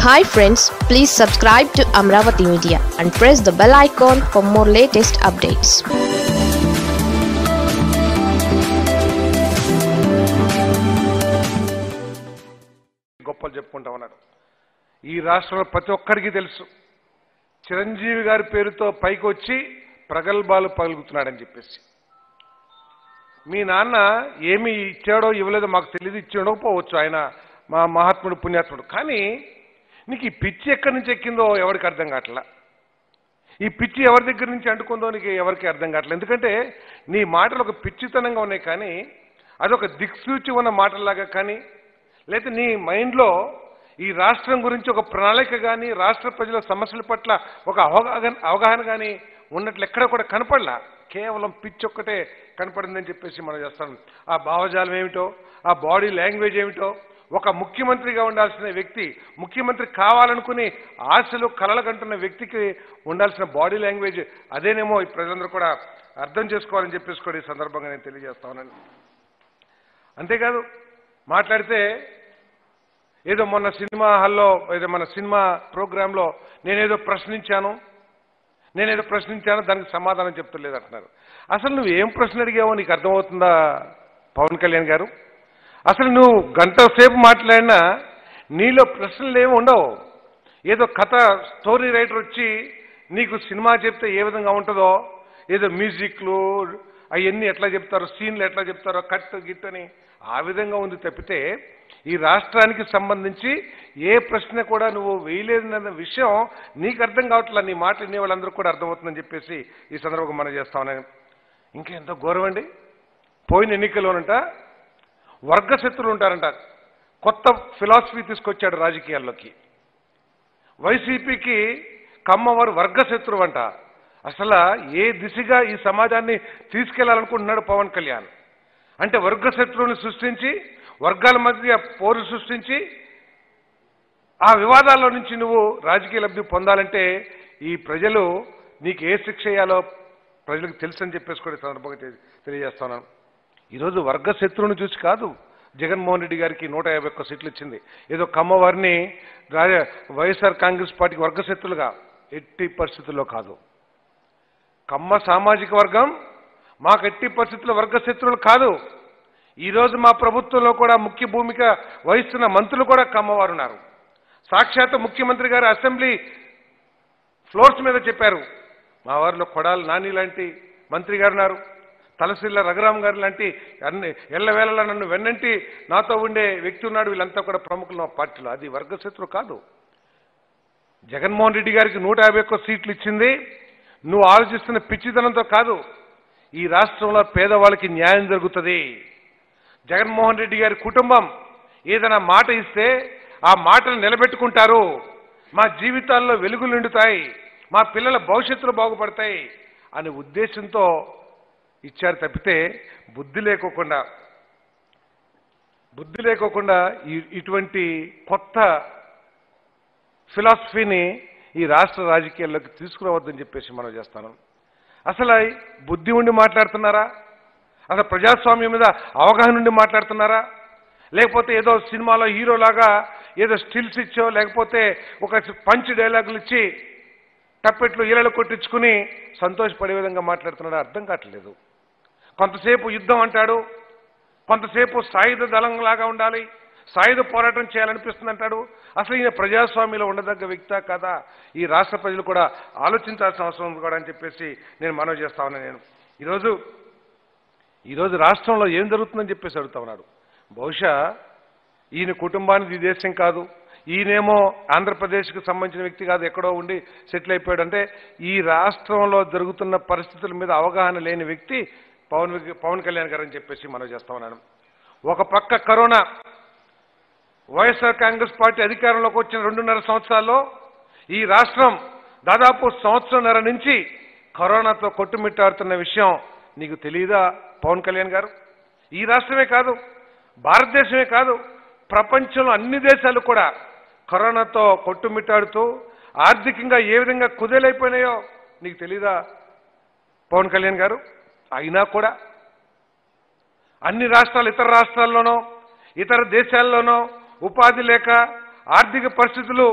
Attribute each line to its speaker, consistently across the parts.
Speaker 1: Hi friends, please subscribe to Amravati Media and press the bell icon for more latest updates.
Speaker 2: గొప్పలు చెప్పుకుంటా ఉన్నాడు. ఈ రాష్ట్రంలో ప్రతి ఒక్కరికి తెలుసు చిరంజీవి గారి పేరుతో పైకి వచ్చి ప్రగల్భాలు పలుకుతున్నాడని చెప్పేసి. మీ నాన్న ఏమి ఇచ్చాడో ఇవ్వలేదో మాకు తెలియదు, ఇచ్చాడో పోవచ్చు, ఆయన మా మహాత్ముడు పుణ్యాత్ముడు. కానీ నీకు ఈ పిచ్చి ఎక్కడి నుంచి ఎక్కిందో ఎవరికి అర్థం కావట్లా. ఈ పిచ్చి ఎవరి దగ్గర నుంచి అంటుకుందో నీకు ఎవరికి అర్థం కావట్లేదు. ఎందుకంటే నీ మాటలు ఒక పిచ్చితనంగా ఉన్నాయి, కానీ అదొక దిక్సూచి ఉన్న మాటల్లాగా కానీ, లేదా నీ మైండ్లో ఈ రాష్ట్రం గురించి ఒక ప్రణాళిక కానీ, రాష్ట్ర ప్రజల సమస్యల పట్ల ఒక అవగాహన కానీ ఉన్నట్లు ఎక్కడ కూడా కనపడలా. కేవలం పిచ్చి ఒక్కటే కనపడిందని చెప్పేసి మనం చేస్తాం. ఆ భావజాలం ఏమిటో, ఆ బాడీ లాంగ్వేజ్ ఏమిటో, ఒక ముఖ్యమంత్రిగా ఉండాల్సిన వ్యక్తి, ముఖ్యమంత్రి కావాలనుకుని ఆశలు కలలు కంటున్న వ్యక్తికి ఉండాల్సిన బాడీ లాంగ్వేజ్ అదేనేమో ఈ ప్రజలందరూ కూడా అర్థం చేసుకోవాలని చెప్పేసి కూడా ఈ సందర్భంగా నేను తెలియజేస్తా ఉన్నాను. అంతేకాదు మాట్లాడితే ఏదో మొన్న సినిమా హాల్లో ఏదో మన సినిమా ప్రోగ్రాంలో నేనేదో ప్రశ్నించాను దానికి సమాధానం చెప్తలేదు అంటున్నారు. అసలు నువ్వు ఏం ప్రశ్న అడిగావో నీకు అర్థమవుతుందా పవన్ కళ్యాణ్ గారు? అసలు నువ్వు గంట సేపు మాట్లాడినా నీలో ప్రశ్నలు ఏమి ఉండవు. ఏదో కథ స్టోరీ రైటర్ వచ్చి నీకు సినిమా చెప్తే ఏ విధంగా ఉంటుందో, ఏదో మ్యూజిక్లు అవన్నీ ఎట్లా చెప్తారో, సీన్లు ఎట్లా చెప్తారో, కట్ గిట్ అని ఆ విధంగా ఉంది తప్పితే ఈ రాష్ట్రానికి సంబంధించి ఏ ప్రశ్న కూడా నువ్వు వేయలేదన్న విషయం నీకు అర్థం కావట్లా. నీ మాట వినే వాళ్ళందరూ కూడా అర్థమవుతుందని చెప్పేసి ఈ సందర్భంగా మనం చేస్తామని. ఇంకెంతో గౌరవం అండి. పోయిన ఎన్నికల్లోనంట వర్గశత్రులు ఉంటారంట. కొత్త ఫిలాసఫీ తీసుకొచ్చాడు రాజకీయాల్లోకి. వైసీపీకి కమ్మవారు వర్గశత్రువు అంట. అసలు ఏ దిశగా ఈ సమాజాన్ని తీసుకెళ్లాలనుకుంటున్నాడు పవన్ కళ్యాణ్? అంటే వర్గశత్రువుని సృష్టించి, వర్గాల మధ్య పోరు సృష్టించి, ఆ వివాదాల్లో నుంచి నువ్వు రాజకీయ లబ్ధి పొందాలంటే ఈ ప్రజలు నీకు ఏ శిక్ష వేయాలో ప్రజలకు తెలుసని చెప్పేసి కూడా సందర్భంగా తెలియజేస్తున్నాను. ఈరోజు వర్గశత్రువుని చూసి కాదు జగన్మోహన్ రెడ్డి గారికి 151 సీట్లు ఇచ్చింది. ఏదో కమ్మవారిని వైఎస్ఆర్ కాంగ్రెస్ పార్టీకి వర్గశత్రులుగా ఎట్టి పరిస్థితుల్లో కాదు. కమ్మ సామాజిక వర్గం మాకు ఎట్టి పరిస్థితుల్లో వర్గశత్రువులు కాదు. ఈరోజు మా ప్రభుత్వంలో కూడా ముఖ్య భూమిక వహిస్తున్న మంత్రులు కూడా కమ్మవారు ఉన్నారు. సాక్షాత్ ముఖ్యమంత్రి గారు అసెంబ్లీ ఫ్లోర్స్ మీద చెప్పారు, మా వారిలో కొడాలి నాని లాంటి మంత్రి గారు ఉన్నారు, తలసిల్ల రఘురామ్ గారు లాంటి అన్ని ఎల్లవేళలా నన్ను వెన్నంటి నాతో ఉండే వ్యక్తి ఉన్నాడు. వీళ్ళంతా కూడా ప్రముఖులు మా పార్టీలో. అది వర్గశత్రువు కాదు. జగన్మోహన్ రెడ్డి గారికి 151 సీట్లు ఇచ్చింది నువ్వు ఆలోచిస్తున్న పిచ్చితనంతో కాదు. ఈ రాష్ట్రంలో పేదవాళ్ళకి న్యాయం జరుగుతుంది. జగన్మోహన్ రెడ్డి గారి కుటుంబం ఏదైనా మాట ఇస్తే ఆ మాటను నిలబెట్టుకుంటారు. మా జీవితాల్లో వెలుగులు నిండుతాయి, మా పిల్లల భవిష్యత్తులు బాగుపడతాయి అనే ఉద్దేశంతో ఇచ్చారు తప్పితే బుద్ధి లేకోకుండా ఇటువంటి కొత్త ఫిలాసఫీని ఈ రాష్ట్ర రాజకీయాల్లోకి తీసుకురావద్దని చెప్పేసి మనం చేస్తాను. అసలు బుద్ధి ఉండి మాట్లాడుతున్నారా? అసలు ప్రజాస్వామ్యం మీద అవగాహన ఉండి మాట్లాడుతున్నారా? లేకపోతే ఏదో సినిమాలో హీరోలాగా ఏదో స్టిల్స్ ఇచ్చో, లేకపోతే ఒక పంచ్ డైలాగులు ఇచ్చి టప్పెట్లు ఈలలు కొట్టించుకుని సంతోషపడే విధంగా మాట్లాడుతున్నాడు? అర్థం కావట్లేదు. కొంతసేపు యుద్ధం అంటాడు, కొంతసేపు సాయుధ దళంలాగా ఉండాలి, సాయుధ పోరాటం చేయాలనిపిస్తుంది అంటాడు. అసలు ఈయన ప్రజాస్వామ్యంలో ఉండదగ్గ వ్యక్తా కదా? ఈ రాష్ట్ర ప్రజలు కూడా ఆలోచించాల్సిన అవసరం ఉంది కూడా అని చెప్పేసి నేను మనవి చేస్తా ఉన్నాను. నేను ఈరోజు రాష్ట్రంలో ఏం జరుగుతుందని చెప్పేసి అడుగుతా ఉన్నాడు. బహుశా ఈయన కుటుంబానికి ఈ దేశం కాదు, ఈయనేమో ఆంధ్రప్రదేశ్కి సంబంధించిన వ్యక్తి కాదు, ఎక్కడో ఉండి సెటిల్ అయిపోయాడు. అంటే ఈ రాష్ట్రంలో జరుగుతున్న పరిస్థితుల మీద అవగాహన లేని వ్యక్తి పవన్ కళ్యాణ్ గారు అని చెప్పేసి మనం చేస్తా ఉన్నాను. ఒక పక్క కరోనా, వైఎస్ఆర్ కాంగ్రెస్ పార్టీ అధికారంలోకి వచ్చిన 2.5 సంవత్సరాల్లో ఈ రాష్ట్రం దాదాపు 1.5 సంవత్సరం నుంచి కరోనాతో కొట్టుమిట్టాడుతున్న విషయం నీకు తెలియదా పవన్ కళ్యాణ్ గారు? ఈ రాష్ట్రమే కాదు, భారతదేశమే కాదు, ప్రపంచంలో అన్ని దేశాలు కూడా కరోనాతో కొట్టుమిట్టాడుతూ ఆర్థికంగా ఏ విధంగా కుదేలైపోయినాయో నీకు తెలీదా పవన్ కళ్యాణ్ గారు? అయినా కూడా అన్ని రాష్ట్రాలు, ఇతర రాష్ట్రాల్లోనో ఇతర దేశాల్లోనో ఉపాధి లేక ఆర్థిక పరిస్థితులు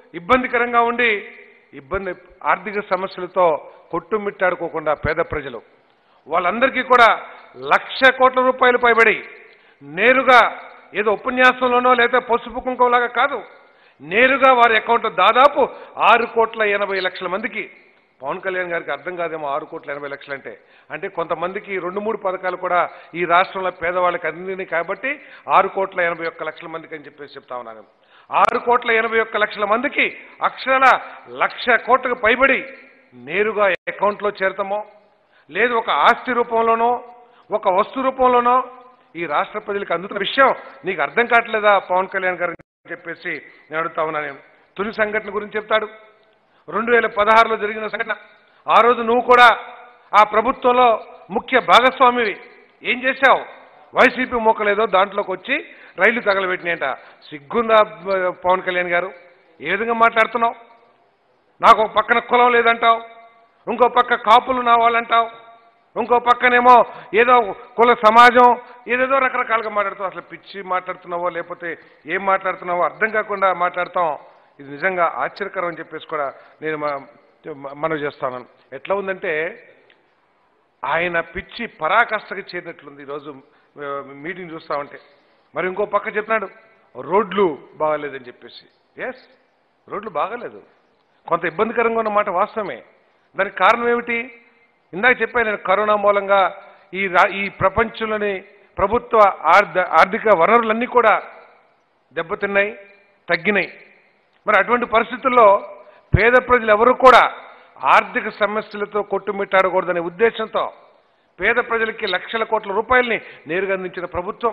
Speaker 2: ఇబ్బందికరంగా ఉండి ఆర్థిక సమస్యలతో కొట్టుమిట్టాడుకోకుండా పేద ప్రజలు వాళ్ళందరికీ కూడా 1,00,000 కోట్ల రూపాయలు పైబడి నేరుగా ఏదో ఉపన్యాసంలోనో లేదా పసుపు కుంకుమలాగా కాదు, నేరుగా వారి అకౌంట్లో దాదాపు 6,80,00,000 మందికి. పవన్ కళ్యాణ్ గారికి అర్థం కాదేమో 6,80,00,000 అంటే కొంతమందికి 2-3 పథకాలు కూడా ఈ రాష్ట్రంలో పేదవాళ్ళకి అందినాయి కాబట్టి 6,81,00,000 మందికి అని చెప్పేసి చెప్తా ఉన్నాను. 6,81,00,000 మందికి అక్షరాల 1,00,000 కోట్లకు పైబడి నేరుగా అకౌంట్లో చేరతామో లేదు ఒక ఆస్తి రూపంలోనో ఒక వస్తు రూపంలోనో ఈ రాష్ట్ర ప్రజలకు అందుతున్న విషయం నీకు అర్థం కావట్లేదా పవన్ కళ్యాణ్ గారు అని చెప్పేసి నేను అడుగుతా ఉన్నాను. తొలి సంఘటన గురించి చెప్తాడు. 2016లో జరిగిన సంఘటన. ఆ రోజు నువ్వు కూడా ఆ ప్రభుత్వంలో ముఖ్య భాగస్వామివి. ఏం చేశావు? వైసీపీ మోకలేదో దాంట్లోకి వచ్చి రైళ్లు తగలబెట్టినాయంట. సిగ్గుందా పవన్ కళ్యాణ్ గారు? ఏ విధంగా మాట్లాడుతున్నావు? నాకు ఒక పక్కన కులం లేదంటావు, ఇంకో పక్క కాపులు నా వాళ్ళంటావు, ఇంకో పక్కనేమో ఏదో కుల సమాజం ఏదేదో రకరకాలుగా మాట్లాడుతావు. అసలు పిచ్చి మాట్లాడుతున్నావో లేకపోతే ఏం మాట్లాడుతున్నావో అర్థం కాకుండా మాట్లాడతాం. ఇది నిజంగా ఆశ్చర్యకరం అని చెప్పేసి కూడా నేను మనవి చేస్తాను. ఎట్లా ఉందంటే ఆయన పిచ్చి పరాకాష్ఠకి చేరినట్లుంది ఈరోజు మీటింగ్ చూస్తా ఉంటే. మరి ఇంకో పక్క చెప్తున్నాడు రోడ్లు బాగాలేదని చెప్పేసి. ఎస్, రోడ్లు బాగాలేదు, కొంత ఇబ్బందికరంగా ఉన్న మాట వాస్తవమే. దానికి కారణం ఏమిటి? ఇందాక చెప్పాను నేను, కరోనా మూలంగా ఈ ప్రపంచంలోని ప్రభుత్వ ఆర్థిక వనరులన్నీ కూడా దెబ్బతిన్నాయి, తగ్గినాయి. మరి అటువంటి పరిస్థితుల్లో పేద ప్రజలు ఎవరు కూడా ఆర్థిక సమస్యలతో కొట్టుమిట్టాడకూడదనే ఉద్దేశంతో పేద ప్రజలకి లక్షల కోట్ల రూపాయలని నేరుగా అందించిన ప్రభుత్వం.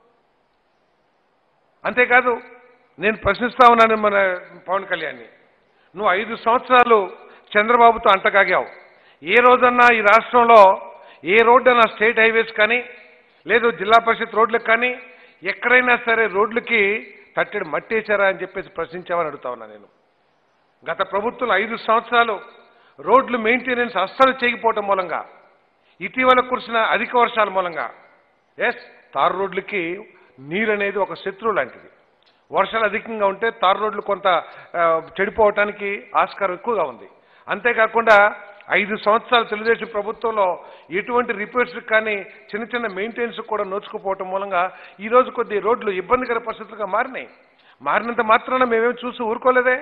Speaker 2: అంతేకాదు నేను ప్రశ్నిస్తా ఉన్నాను మన పవన్ కళ్యాణ్ని, నువ్వు 5 సంవత్సరాలు చంద్రబాబుతో అంటగాగావు. ఏ రోజన్నా ఈ రాష్ట్రంలో ఏ రోడ్డు అన్నా స్టేట్ హైవేస్ కానీ లేదు జిల్లా పరిషత్ రోడ్లకు కానీ ఎక్కడైనా సరే రోడ్లకి తట్టెడు మట్టేశారా అని చెప్పేసి ప్రశ్నించామని అడుగుతా ఉన్నా నేను. గత ప్రభుత్వం 5 సంవత్సరాలు రోడ్లు మెయింటెనెన్స్ అస్సలు చేయకపోవటం మూలంగా, ఇటీవల కురిసిన అధిక వర్షాల మూలంగా తారు రోడ్లకి నీరు అనేది ఒక శత్రువు లాంటిది. వర్షాలు అధికంగా ఉంటే తారు రోడ్లు కొంత చెడిపోవటానికి ఆస్కారం ఎక్కువగా ఉంది. అంతేకాకుండా 5 సంవత్సరాలు తెలుగుదేశం ప్రభుత్వంలో ఎటువంటి రిపేర్స్ కానీ చిన్న చిన్న మెయింటెనెన్స్ కూడా నోచుకుపోవటం మూలంగా ఈరోజు కొద్ది రోడ్లు ఇబ్బందికర పరిస్థితులుగా మారినాయి. మారినంత మాత్రాన మేమేమి చూసి ఊరుకోలేదే.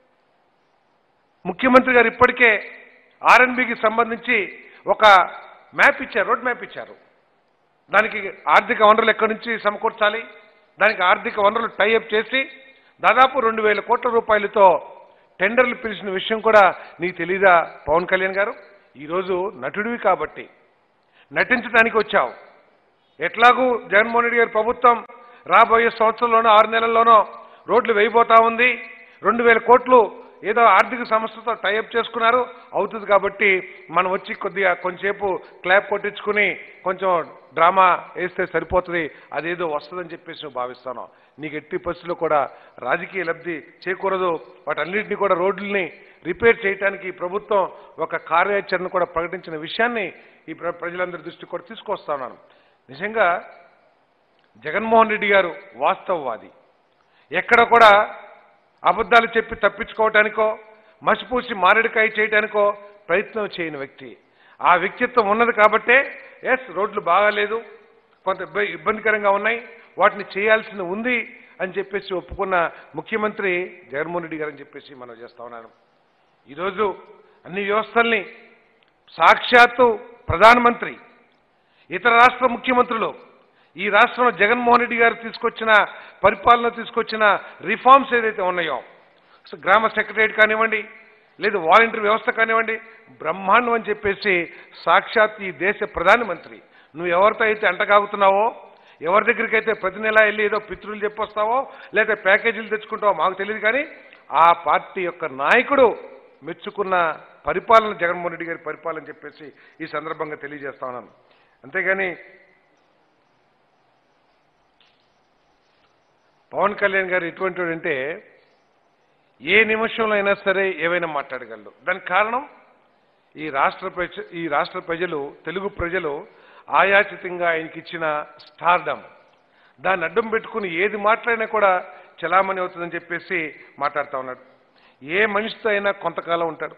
Speaker 2: ముఖ్యమంత్రి గారు ఇప్పటికే ఆర్ఎన్బికి సంబంధించి ఒక మ్యాప్ ఇచ్చారు, రోడ్ మ్యాప్ ఇచ్చారు. దానికి ఆర్థిక వనరులు ఎక్కడి నుంచి సమకూర్చాలి, దానికి ఆర్థిక వనరులు టైఅప్ చేసి దాదాపు 2,000 కోట్ల రూపాయలతో టెండర్లు పిలిచిన విషయం కూడా నీకు తెలీదా పవన్ కళ్యాణ్ గారు? ఈరోజు నటుడివి కాబట్టి నటించడానికి వచ్చావు. ఎట్లాగూ జగన్మోహన్ రెడ్డి గారి ప్రభుత్వం రాబోయే సంవత్సరంలోనో 6 నెలల్లోనో రోడ్లు వేయబోతా ఉంది. 2,000 కోట్లు ఏదో ఆర్థిక సంస్థతో టైఅప్ చేసుకున్నారు, అవుతుంది కాబట్టి మనం వచ్చి కొద్దిగా కొంచెంసేపు క్లాప్ కొట్టించుకుని కొంచెం డ్రామా వేస్తే సరిపోతుంది, అదేదో వస్తుందని చెప్పేసి నువ్వు భావిస్తాను. నీకు ఎట్టి పరిస్థితుల్లో కూడా రాజకీయ లబ్ధి చేకూరదు. వాటన్నింటినీ కూడా రోడ్లని రిపేర్ చేయడానికి ప్రభుత్వం ఒక కార్యాచరణ కూడా ప్రకటించిన విషయాన్ని ఈ ప్రజలందరి దృష్టికి కూడా తీసుకొస్తున్నాను. నిజంగా జగన్మోహన్ రెడ్డి గారు వాస్తవవాది. ఎక్కడ కూడా అబద్ధాలు చెప్పి తప్పించుకోవటానికో మసిపూసి మారేడుకాయ చేయటానికో ప్రయత్నం చేయని వ్యక్తి. ఆ వ్యక్తిత్వం ఉన్నది కాబట్టే రోడ్లు బాగాలేదు, కొంత ఇబ్బందికరంగా ఉన్నాయి, వాటిని చేయాల్సింది ఉంది అని చెప్పేసి ఒప్పుకున్న ముఖ్యమంత్రి జగన్మోహన్ రెడ్డి గారు అని చెప్పేసి మనం చేస్తా ఉన్నాను. ఈరోజు అన్ని వ్యవస్థల్ని సాక్షాత్తు ప్రధానమంత్రి, ఇతర రాష్ట్ర ముఖ్యమంత్రులు ఈ రాష్ట్రంలో జగన్మోహన్ రెడ్డి గారు తీసుకొచ్చిన పరిపాలన తీసుకొచ్చిన రిఫార్మ్స్ ఏదైతే ఉన్నాయో, గ్రామ సెక్రటరియట్ కానివ్వండి లేదు వాలంటీర్ వ్యవస్థ కానివ్వండి, బ్రహ్మాండం అని చెప్పేసి సాక్షాత్ ఈ దేశ ప్రధానమంత్రి, నువ్వు ఎవరితో అయితే అంటగాగుతున్నావో, ఎవరి దగ్గరికి అయితే ప్రతి నెల వెళ్ళి ఏదో పితృలు చెప్పొస్తావో లేదా ప్యాకేజీలు తెచ్చుకుంటావో మాకు తెలియదు, కానీ ఆ పార్టీ యొక్క నాయకుడు మెచ్చుకున్న పరిపాలన జగన్మోహన్ రెడ్డి గారి పరిపాలన చెప్పేసి ఈ సందర్భంగా తెలియజేస్తా ఉన్నాను. అంతేగాని పవన్ కళ్యాణ్ గారు ఎటువంటి అంటే ఏ నిమిషంలో అయినా సరే ఏవైనా మాట్లాడగలరు. దానికి కారణం ఈ రాష్ట్ర ప్రజలు, తెలుగు ప్రజలు ఆయాచితంగా ఆయనకి ఇచ్చిన స్టార్డమ్. దాన్ని అడ్డం పెట్టుకుని ఏది మాట్లాడినా కూడా చలామణి అవుతుందని చెప్పేసి మాట్లాడుతూ ఉన్నాడు. ఏ మనిషితో అయినా కొంతకాలం ఉంటాడు,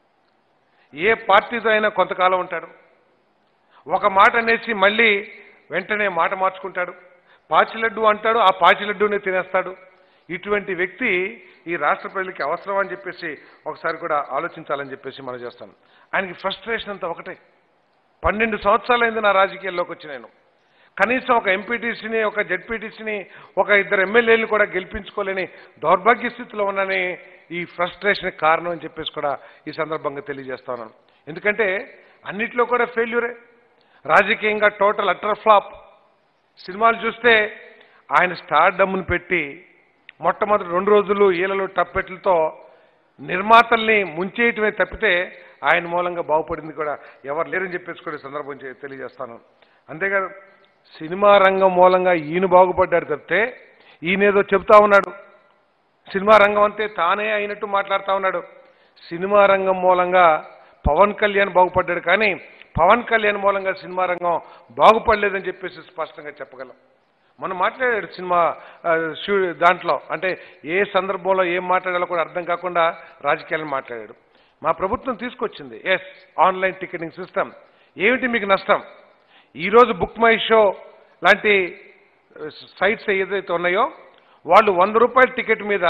Speaker 2: ఏ పార్టీతో అయినా కొంతకాలం ఉంటాడు. ఒక మాట అనేసి మళ్ళీ వెంటనే మాట మార్చుకుంటాడు, పాచిలడ్డు అంటాడు, ఆ పాచిలడ్డునే తినేస్తాడు. ఇటువంటి వ్యక్తి ఈ రాష్ట్ర ప్రజలకి అవసరం అని చెప్పేసి ఒకసారి కూడా ఆలోచించాలని చెప్పేసి మనం చేస్తాను. ఆయనకి ఫ్రస్ట్రేషన్ అంతా ఒకటే. 12 సంవత్సరాలైంది నా రాజకీయాల్లోకి వచ్చి నేను కనీసం ఒక ఎంపీటీసీని, ఒక జెడ్పీటీసీని, ఒక 2 ఎమ్మెల్యేలను కూడా గెలిపించుకోలేని దౌర్భాగ్య స్థితిలో ఉన్నానని ఈ ఫ్రస్ట్రేషన్ కారణం అని చెప్పేసి కూడా ఈ సందర్భంగా తెలియజేస్తా ఉన్నాను. ఎందుకంటే అన్నిట్లో కూడా ఫెయిల్యూరే. రాజకీయంగా టోటల్ అటర్ ఫ్లాప్. సినిమాలు చూస్తే ఆయన స్టార్ డమ్మును పెట్టి మొట్టమొదటి 2 రోజులు ఈలలు టప్పెట్లతో నిర్మాతల్ని ముంచేయటమే తప్పితే ఆయన మూలంగా బాగుపడింది కూడా ఎవరు లేరని చెప్పేసి కూడా ఈ సందర్భం తెలియజేస్తాను. అంతేకాదు సినిమా రంగం మూలంగా ఈయన బాగుపడ్డాడు తప్పితే ఈయనేదో చెప్తా ఉన్నాడు, సినిమా రంగం అంతే తానే అయినట్టు మాట్లాడుతూ ఉన్నాడు. సినిమా రంగం మూలంగా పవన్ కళ్యాణ్ బాగుపడ్డాడు, కానీ పవన్ కళ్యాణ్ మూలంగా సినిమా రంగం బాగుపడలేదని చెప్పేసి స్పష్టంగా చెప్పగలం. మనం మాట్లాడాడు సినిమా దాంట్లో, అంటే ఏ సందర్భంలో ఏం మాట్లాడాలో కూడా అర్థం కాకుండా రాజకీయాలను మాట్లాడాడు. మా ప్రభుత్వం తీసుకొచ్చింది ఆన్లైన్ టికెటింగ్ సిస్టమ్. ఏమిటి మీకు నష్టం? ఈరోజు బుక్ మై షో లాంటి సైట్స్ ఏదైతే ఉన్నాయో వాళ్ళు 100 రూపాయల టికెట్ మీద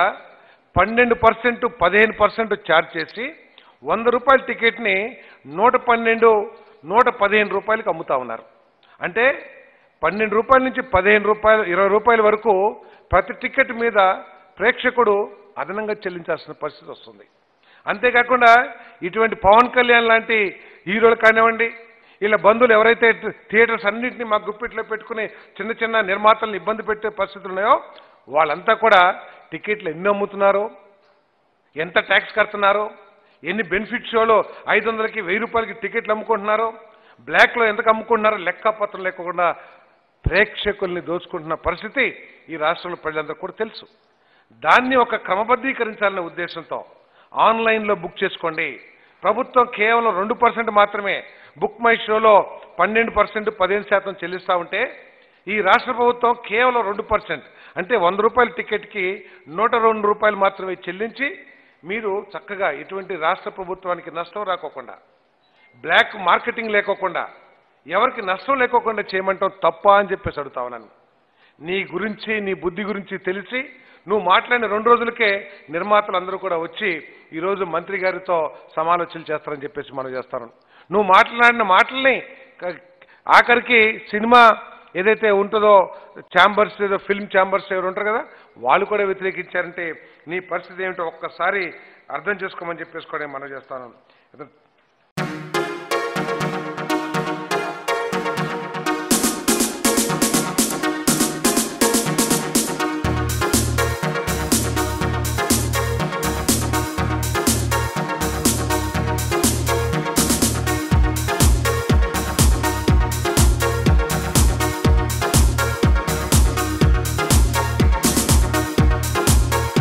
Speaker 2: 12%, 15% ఛార్జ్ చేసి 100 రూపాయల టికెట్ని 112, 115 రూపాయలకి అమ్ముతా ఉన్నారు. అంటే 12 రూపాయల నుంచి 15 రూపాయలు, 20 రూపాయల వరకు ప్రతి టికెట్ మీద ప్రేక్షకుడు అదనంగా చెల్లించాల్సిన పరిస్థితి వస్తుంది. అంతేకాకుండా ఇటువంటి పవన్ కళ్యాణ్ లాంటి హీరోలు కానివ్వండి, వీళ్ళ బంధువులు ఎవరైతే థియేటర్స్ అన్నింటినీ మా గుప్పిట్లో పెట్టుకుని చిన్న చిన్న నిర్మాతలను ఇబ్బంది పెట్టే పరిస్థితులు ఉన్నాయో వాళ్ళంతా కూడా టికెట్లు ఎన్ని అమ్ముతున్నారో, ఎంత ట్యాక్స్ కడుతున్నారో, ఎన్ని బెనిఫిట్ షోలో 500కి 1000 రూపాయలకి టికెట్లు అమ్ముకుంటున్నారో, బ్లాక్లో ఎంతకు అమ్ముకుంటున్నారో లెక్కపత్రం లేకుండా ప్రేక్షకుల్ని దోచుకుంటున్న పరిస్థితి ఈ రాష్ట్రంలో ప్రజలందరూ కూడా తెలుసు. దాన్ని ఒక క్రమబద్ధీకరించాలనే ఉద్దేశంతో ఆన్లైన్లో బుక్ చేసుకోండి. ప్రభుత్వం కేవలం 2% మాత్రమే బుక్ మై షోలో 12%, 15% చెల్లిస్తూ ఉంటే ఈ రాష్ట్ర ప్రభుత్వం కేవలం 2%, అంటే 100 రూపాయల టికెట్కి 102 రూపాయలు మాత్రమే చెల్లించి మీరు చక్కగా ఇటువంటి రాష్ట్ర ప్రభుత్వానికి నష్టం రాకోకుండా, బ్లాక్ మార్కెటింగ్ లేకోకుండా, ఎవరికి నష్టం లేకోకుండా చేయమంటావు తప్ప అని చెప్పేసి అడుగుతా ఉన్నాను. నీ గురించి, నీ బుద్ధి గురించి తెలిసి నువ్వు మాట్లాడిన 2 రోజులకే నిర్మాతలు అందరూ కూడా వచ్చి ఈరోజు మంత్రి గారితో సమాలోచనలు చేస్తారని చెప్పేసి మనం చేస్తాను. నువ్వు మాట్లాడిన మాటల్ని ఆఖరికి సినిమా ఏదైతే ఉంటుందో ఛాంబర్స్, ఏదో ఫిల్మ్ ఛాంబర్స్ ఎవరు ఉంటారు కదా వాళ్ళు కూడా వ్యతిరేకించారంటే నీ పరిస్థితి ఏమిటో ఒక్కసారి అర్థం చేసుకోమని చెప్పేసి కూడా మనం చేస్తాను.